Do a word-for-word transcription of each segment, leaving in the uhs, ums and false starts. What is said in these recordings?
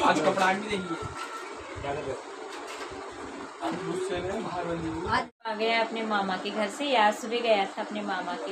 आज कपड़ा भी देखिए क्या कर रहे हो? आज आ गया अपने मामा के घर से, यार सुबह गया था अपने मामा के।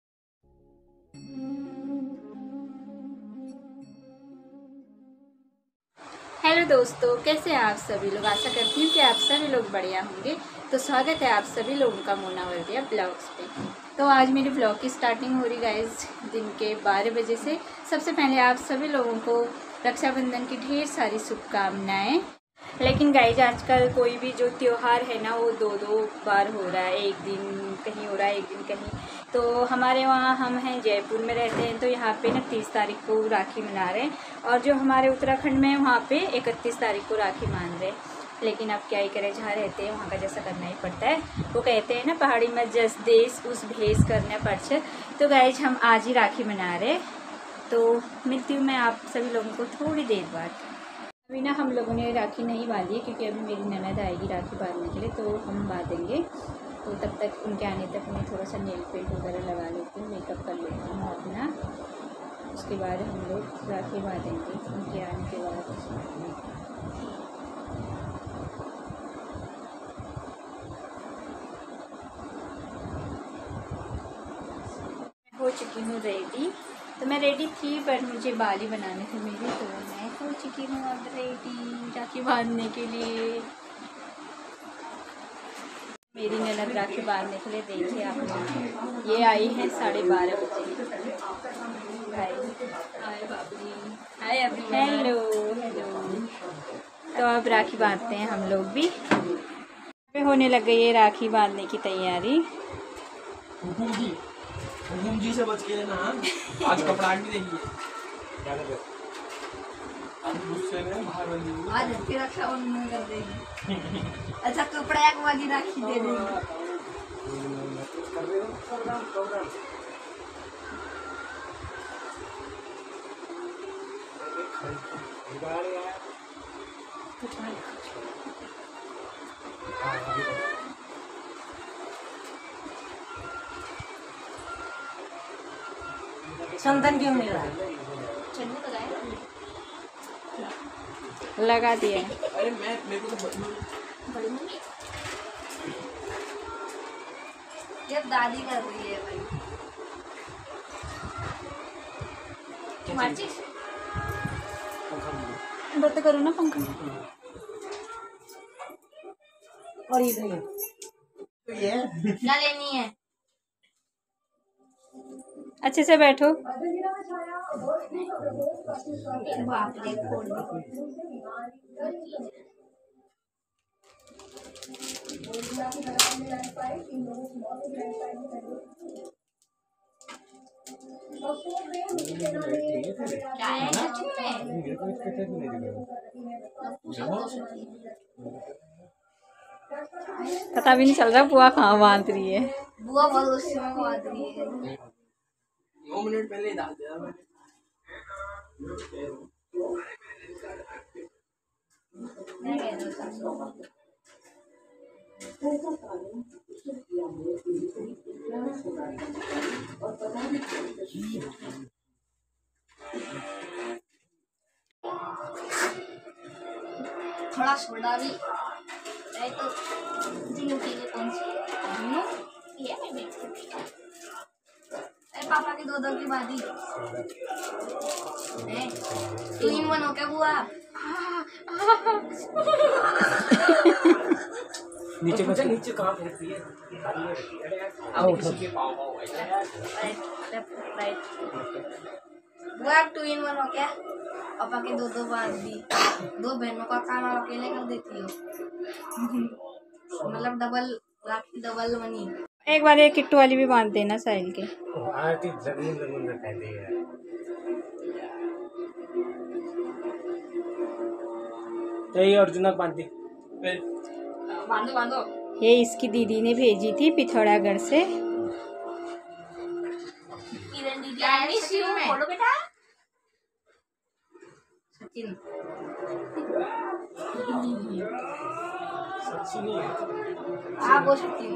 हेलो दोस्तों, कैसे हैं आप सभी लोग। आशा करती हूँ कि आप सभी लोग बढ़िया होंगे। तो स्वागत है आप सभी लोगों का मोना वर्दिया ब्लॉग्स पे। तो आज मेरे ब्लॉग की स्टार्टिंग हो रही गाइस दिन के बारह बजे से। सबसे पहले आप सभी लोगों को रक्षाबंधन की ढेर सारी शुभकामनाएं। लेकिन गाइज आजकल कोई भी जो त्योहार है ना वो दो दो बार हो रहा है, एक दिन कहीं हो रहा है एक दिन कहीं। तो हमारे वहाँ हम हैं जयपुर में रहते हैं, तो यहाँ पे ना तीस तारीख को राखी मना रहे हैं, और जो हमारे उत्तराखंड में है वहाँ पे इकतीस तारीख को राखी मान रहे हैं। लेकिन अब क्या ही करें, जहाँ रहते हैं वहाँ का जैसा करना ही पड़ता है। वो कहते हैं ना पहाड़ी में जस देश उस भेष करना पड़छ। तो गाइज हम आज ही राखी मना रहे, तो मिलती हूँ मैं आप सभी लोगों को थोड़ी देर बाद। अभी ना हम लोगों ने राखी नहीं बांधी क्योंकि अभी मेरी ननद आएगी राखी बांधने के लिए, तो हम बांधेंगे। तो तब तक उनके आने तक मैं थोड़ा सा नेल पेंट वगैरह लगा लेती हूँ, मेकअप कर लेती हूँ अपना। उसके बाद हम लोग राखी बांधेंगे उनके आने के बाद। हो चुकी हूँ रेडी। तो मैं रेडी थी पर मुझे बाली बनाने थे मेरे, तो मैं हो चुकी हूँ अब रेडी राखी बांधने के लिए। मेरी ननद राखी बांधने के लिए देखिए आप लोग, ये आई है साढ़े बारह बजे। हाय अभी हेलो हेलो। तो अब राखी बांधते हैं हम लोग भी। होने लग गई है राखी बांधने की तैयारी। हुकुम जी हुकुम जी से बच के ना, आज कपड़ा भी देखिए क्या कर रहे हो? आज गुस्से में बाहर बंदी आज फिर रक्षाबंधन कर देगी। अच्छा कपड़ा एक वाली राखी दे देगी। चंदन क्यों नहीं लगा? लगा दिया। अरे मैं मेरे को तो बड़ी मम्मी ये दादी कर रही है भाई। माचिस बंद करो ना पंखा। और इधर तो ये क्या लेनी है? अच्छे से बैठो। बाप रे खोल क्या है सच में? पता भी नहीं चल रहा बुआ कहाँ बांध रही है। बुआ बहुत गुस्से में बांध रही है। नौ मिनट पहले ही डाल दिया मैंने। थोड़ा सोडा भी है तो जीनू के लिए कौन सी जीनू ये मैं देख सकती हूँ। अरे पापा की दो दो की बादी है तू इन बनो क्या बुआ? नीचे बचा नीचे कहाँ फेंकती है? आओ किसी के पाँव पाँव बुआ टू इन वन हो क्या? पापा के दो दो बार दी, दो बहनों का काम आप अकेले कर देती हो। मतलब डबल राखी डबल मनी। एक बार ये किट्टू वाली भी बांध देना साहिल के। आरती जमीन जमीन में कहती है। यही अर्जुन बांधी बांधो बांधो। ये इसकी दीदी ने भेजी थी पिथौरागढ़ से। बोलो बेटा सचिन सचिन हाँ वो सचिन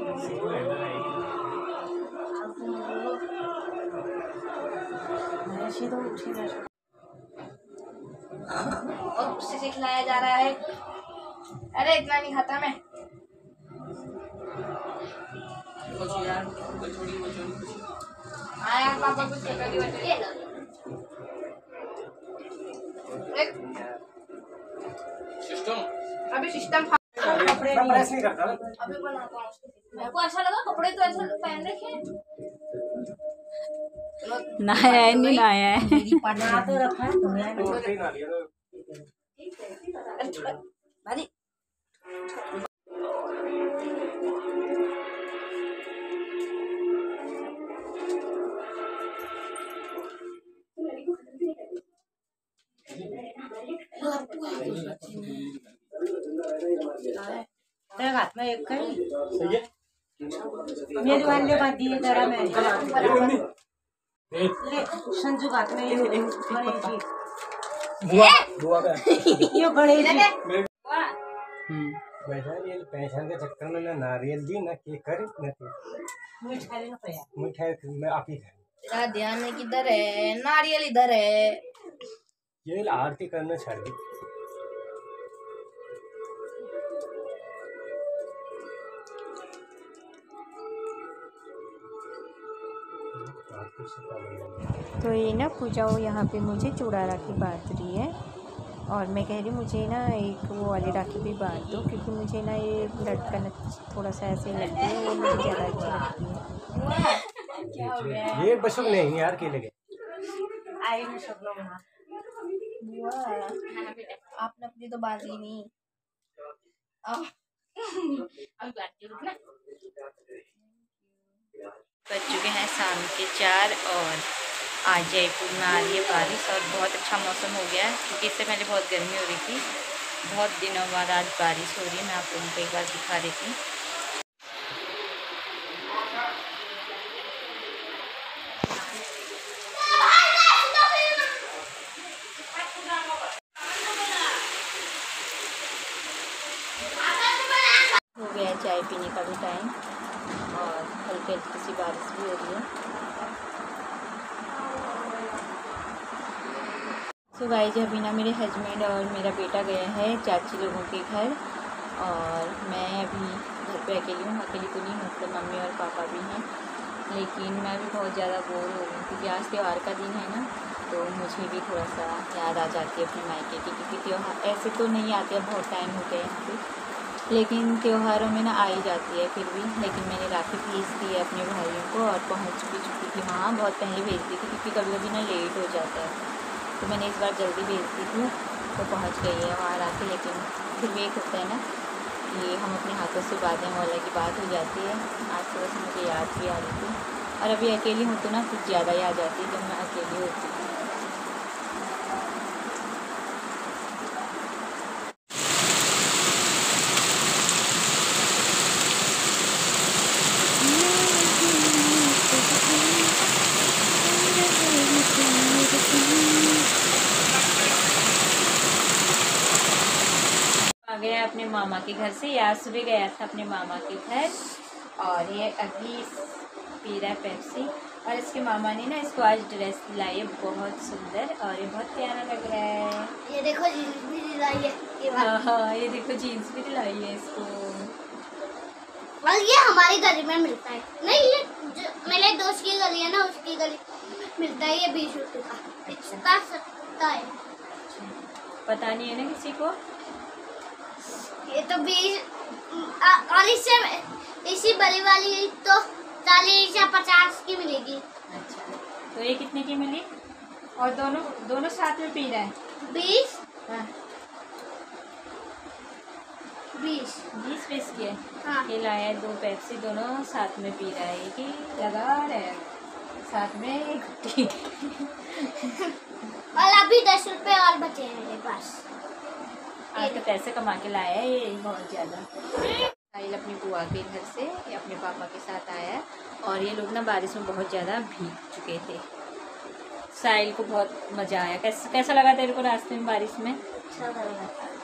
और गुस्से से खिलाया जा रहा है। अरे इतना नहीं खाता मैं। कुछ यार कोई छोड़ी वो छोड़ी हाँ यार पापा कुछ कटोरी वटोरी ये लो। सिस्टम अभी सिस्टम कपड़े प्रेस नहीं करता। अभी बनाता हूँ। मेरे को ऐसा लगा कपड़े तो ऐसा पहन रखे हैं। नहाया है नहीं नहाया है। ना तो रखा है दुनिया में तो ना लिया तो भाई तेरे हाथ में एक कहीं सही है। मेरे वाले बात दिए जरा मैं ले संजू हाथ में ये गणेश जी बुआ बुआ का ये गणेश जी हम्म वैसा ये पहचान के चक्कर में ना नारियल दी ना केक करे ना मिठाई ना पाया मिठाई में आप ही खाए। तेरा ध्यान किधर है? नारियल इधर है। ये आरती करना छोड़ दी। तो ये ना पूजा वो यहाँ पे मुझे चूड़ा राखी बांध रही है और मैं कह रही मुझे ना एक वो वाली राखी भी बांध दो क्योंकि मुझे ना ये लटकन थोड़ा सा ऐसे लगती है वो मुझे ज़्यादा अच्छी लगती है। क्या हो गया? ये बसुक नहीं यार के लगे आई में सब लोग ना आपने अपनी तो बात ली नहीं। अब बात की रुकना। बज चुके हैं शाम के चार और आज जयपुर में आ रही है बारिश और बहुत अच्छा मौसम हो गया है क्योंकि इससे पहले बहुत गर्मी हो रही थी। बहुत दिनों बाद आज बारिश हो रही है। मैं आप लोगों को एक बार दिखा देती हूँ। हो गया चाय पीने का भी टाइम और हल्की हल्की सी बारिश भी हो रही है। तो गाइस अभी ना मेरे हस्बैंड और मेरा बेटा गया है चाची लोगों के घर और मैं अभी घर पे अकेली हूँ। अकेली तो नहीं, मतलब मम्मी और पापा भी हैं, लेकिन मैं भी बहुत ज़्यादा बोर हो रही हूँ क्योंकि आज त्यौहार का दिन है ना, तो मुझे भी थोड़ा सा याद आ जाती है अपने मायके की क्योंकि त्यौहार ऐसे तो नहीं आते हैं, बहुत टाइम हो गया यहाँ पे, लेकिन त्योहारों में ना आ ही जाती है फिर भी। लेकिन मैंने राखी भेज दी है अपने भाइयों को और पहुँच भी चुकी थी वहाँ। बहुत पहले भेज दी थी क्योंकि कभी कभी ना लेट हो जाता है, तो मैंने इस बार जल्दी भेज दी थी तो पहुँच गई है वहाँ राखी। लेकिन फिर भी एक होता है ना कि हम अपने हाथों से बांधें वाला की बात हो जाती है। आज थोड़ा सा मुझे याद भी आ रही थी और अभी अकेली हूँ तो ना कुछ ज़्यादा याद आती है जब मैं अकेली होती हूँ। आ गया अपने मामा के घर से, यार सुबह गया था अपने मामा के घर और ये अभी पी रहा है पेप्सी। और इसके मामा ने ना इसको आज ड्रेस दिलाई है बहुत सुंदर और ये बहुत प्यारा लग रहा है। ये देखो जीन्स भी दिलाई है। ये हाँ हाँ ये देखो जीन्स भी दिलाई है इसको। और ये हमारी गली में मिलता है। नहीं ये जो मेरे दोस्त की गली है ना उसकी गली मिलता है। ये बीस रुपये का इतना सस्ता है। पता नहीं है ना किसी को। ये तो बीस और इससे इसी बड़ी वाली तो चालीस या पचास की मिलेगी। अच्छा तो ये कितने की मिली? और दोनों दोनों साथ में पी रहा है? बीस हाँ बीस बीस बीस की है। हाँ। ये लाया है दो पेप्सी, दोनों साथ में पी रहा है कि लगा रहा है साथ में एक घुट्टी। और अभी दस रुपए और बचे हैं मेरे पास। आज तो पैसे कमा के लाया है ये बहुत ज़्यादा। साहिल अपनी बुआ के घर से अपने पापा के साथ आया है और ये लोग ना बारिश में बहुत ज़्यादा भीग चुके थे। साहिल को बहुत मज़ा आया। कैसा कैसा लगा तेरे को रास्ते में बारिश में? अच्छा लगा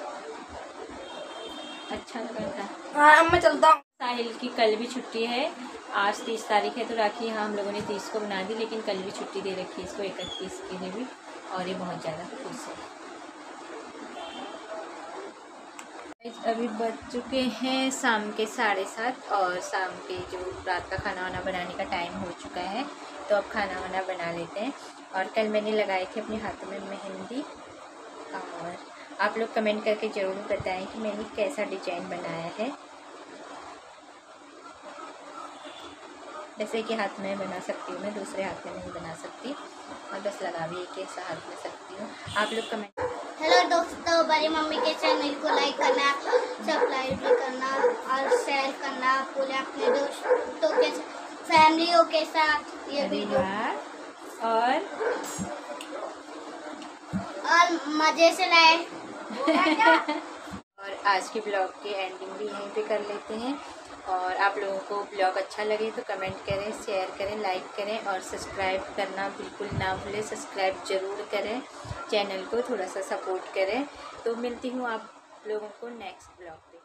अच्छा लगा था। हाँ अब मैं चलता हूँ। साहिल की कल भी छुट्टी है। आज तीस तारीख है तो राखी यहाँ हम लोगों ने तीस को बना दी, लेकिन कल भी छुट्टी दे रखी है इसको इकतीस के लिए भी और ये बहुत ज़्यादा खुश है। अभी बज चुके हैं शाम के साढ़े सात और शाम के जो रात का खाना वाना बनाने का टाइम हो चुका है, तो अब खाना वाना बना लेते हैं। और कल मैंने लगाई थी अपने हाथों में मेहंदी, और आप लोग कमेंट करके ज़रूर बताएं कि मैंने कैसा डिजाइन बनाया है। जैसे कि हाथ में बना सकती हूँ मैं, दूसरे हाथ में नहीं बना सकती, और बस लगा भी एक ऐसा हाथ में सकती हूँ। आप लोग कमेंट। हेलो दोस्तों, बड़ी मम्मी के चैनल को लाइक करना, सब्सक्राइब भी करना और शेयर करना, पूरे अपने दोस्तों के फैमिलियों के साथ ये वीडियो, और और मज़े से लाए। और आज के ब्लॉग की एंडिंग भी यहीं पे कर लेते हैं। और आप लोगों को ब्लॉग अच्छा लगे तो कमेंट करें, शेयर करें, लाइक करें और सब्सक्राइब करना बिल्कुल ना भूलें। सब्सक्राइब ज़रूर करें, चैनल को थोड़ा सा सपोर्ट करें। तो मिलती हूँ आप लोगों को नेक्स्ट ब्लॉग पे।